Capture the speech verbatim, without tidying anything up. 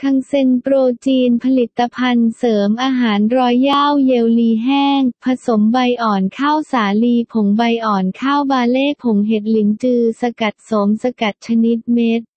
คังเซนโปรจีนผลิตภัณฑ์เสริมอาหารรอยย่าวเยลลีแห้งผสมใบอ่อนข้าวสาลีผงใบอ่อนข้าวบาเล่ผงเห็ดหลินจือสกัดโสมสกัดชนิดเม็ด